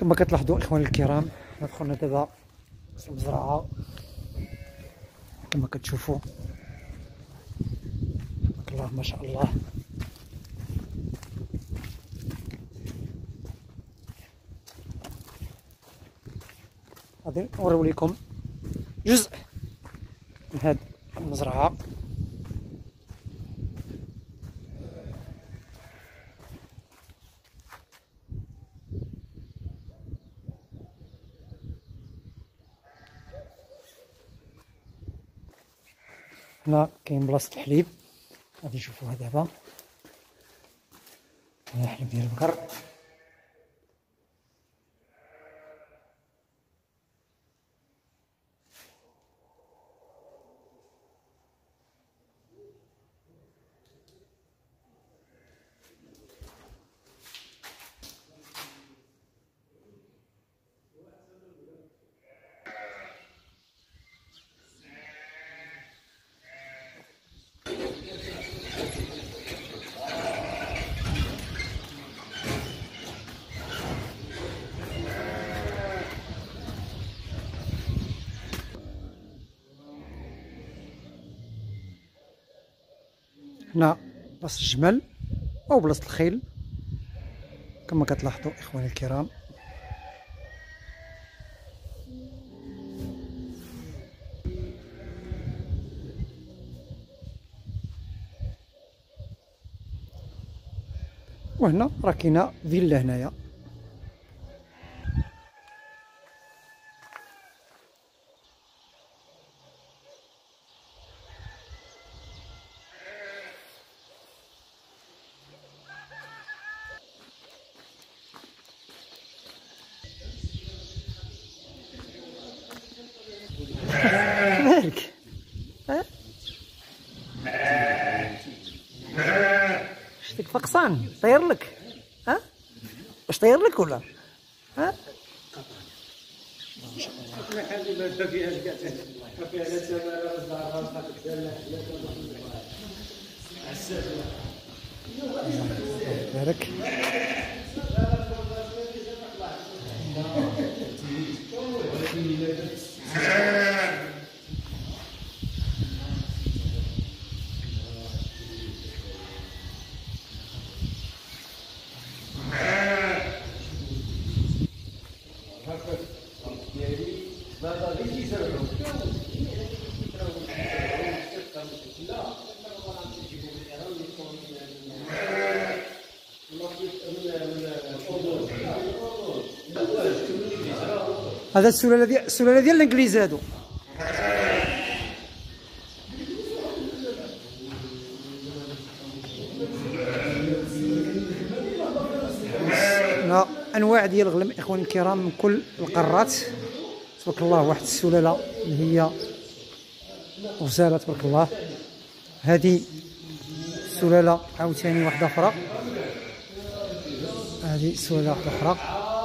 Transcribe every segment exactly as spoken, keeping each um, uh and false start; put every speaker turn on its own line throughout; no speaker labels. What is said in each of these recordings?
كما كتلاحظوا اخواني الكرام، دخلنا دابا في المزرعه كما كتشوفوا. تبارك الله ما شاء الله. غادي نوريو لكم جزء من هاد المزرعه. هنا كاين بلاصه الحليب، غادي نشوفوها دابا. هنا حليب ديال البقر. هنا بلاصة الجمل أو بلاصة الخيل كما كتلاحظوا إخواني الكرام. وهنا راه كاينة فيلا هنايا. مالك؟ ها؟ شتيك فقصان طير لك؟ ها؟ واش طير لك ولا؟ ها؟ بارك. هذا السلاله ديال السلاله ديال الانجليز هادو. هنا انواع ديال الغنم اخواني الكرام من كل القارات. تبارك الله واحد السلاله اللي هي غزاله تبارك الله. هذه السلاله عاوتاني واحده اخرى. هذه سلاله واحده اخرى.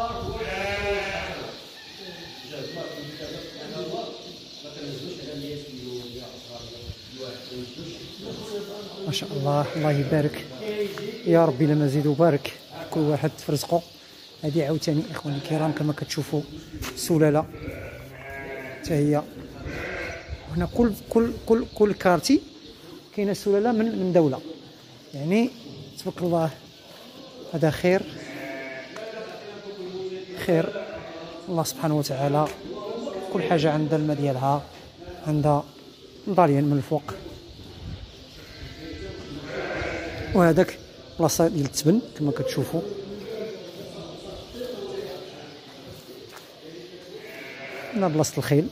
ما شاء الله الله يبارك يا ربي لا مزيد وبارك كل واحد في رزقه. هذه عاوتاني اخواني الكرام كما كتشوفوا سلاله حتى هي. هنا كل كل كل كل كارتي كاينه سلاله من من دوله يعني. تبارك الله هذا خير خير الله سبحانه وتعالى. كل حاجه عندها الماء ديالها، عندها مضالين من الفوق. وهذاك بلاصه ديال التبن كما كتشوفوا. هنا بلاصه الخيل.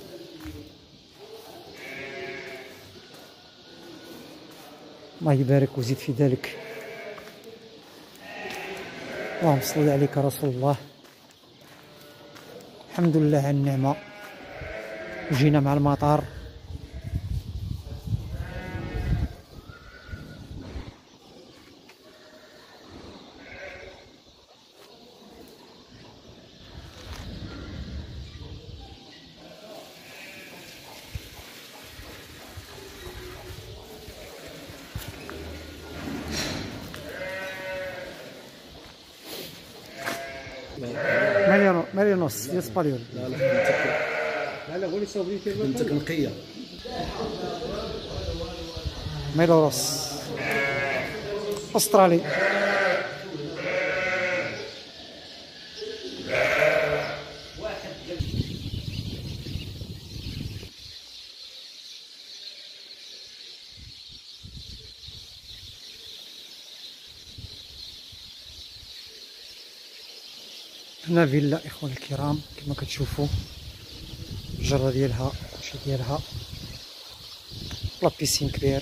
الله يبارك ويزيد في ذلك. اللهم صل عليك يا رسول الله. الحمد لله على النعمه. جينا مع المطار. ما مليون مليون ونص ديال اسبانيول.
لا لا بنتك لا لا هو اللي صوبني فيه بنتك نقيه.
ميلوروس استرالي. هنا فيلا اخواني الكرام كما كتشوفوا، الجره ديالها كلشي ديالها، لا بيسين كبير.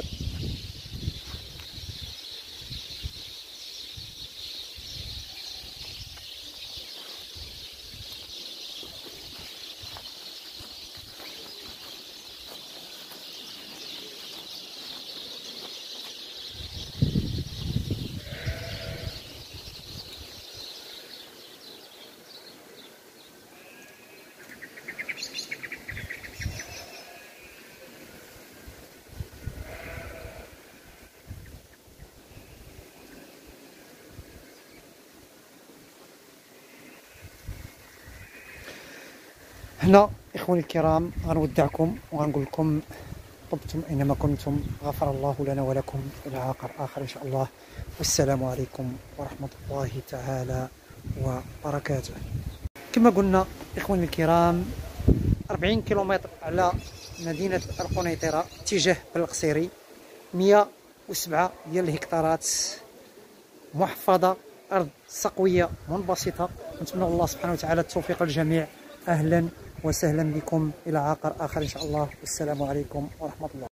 هنا اخواني الكرام غنودعكم وغنقول لكم طبتم اينما كنتم، غفر الله لنا ولكم، الى عقر اخر ان شاء الله، والسلام عليكم ورحمه الله تعالى وبركاته. كما قلنا اخواني الكرام، أربعين كيلومتر على مدينه القنيطره اتجاه بالقصيري، مئة وسبعة ديال الهكتارات، محفظه، ارض سقويه منبسطه. نتمنى الله سبحانه وتعالى التوفيق للجميع. اهلا وسهلا بكم الى عقر اخر ان شاء الله، والسلام عليكم ورحمه الله.